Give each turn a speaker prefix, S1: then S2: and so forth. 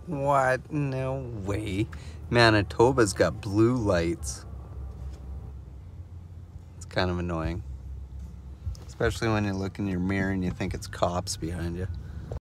S1: What? No way. Manitoba's got blue lights. It's kind of annoying. Especially when you look in your mirror and you think it's cops behind you.